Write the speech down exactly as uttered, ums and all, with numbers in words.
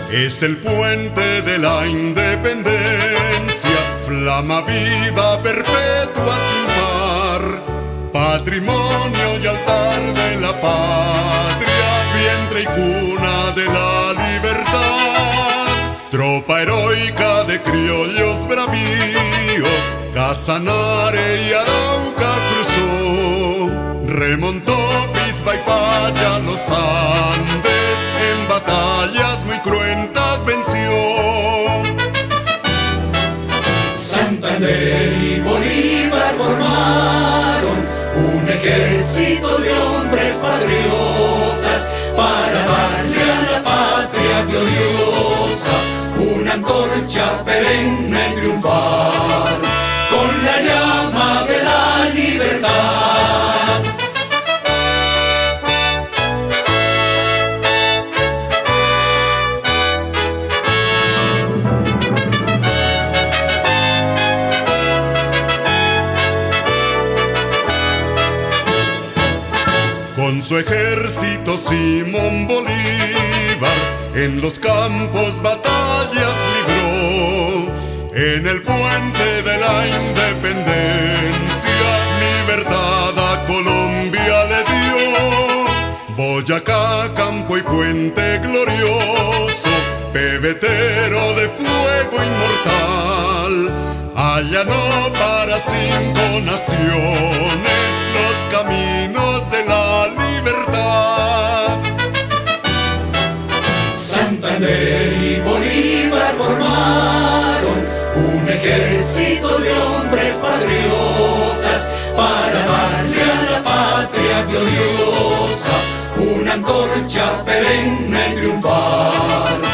Es el puente de la independencia, flama viva, perpetua sin par, patrimonio y altar de la patria, vientre y cuna de la libertad. Tropa heroica de criollos bravíos, Casanare y Arauca cruzó, remontó Pisba y Paya los Andes, en batallas muy cruentas venció. Santander y Bolívar formaron un ejército de hombres patriotas para darle a la patria gloriosa una antorcha perenne y triunfal con la llama de la libertad. Con su ejército Simón Bolívar en los campos batallas libró, en el puente de la independencia libertad a Colombia le dio. Boyacá, campo y puente glorioso, pebetero de fuego inmortal, allanó para cinco naciones los caminos de la libertad. Santander y Bolívar formaron un ejército de hombres patriotas para darle a la patria gloriosa una antorcha perenne y triunfal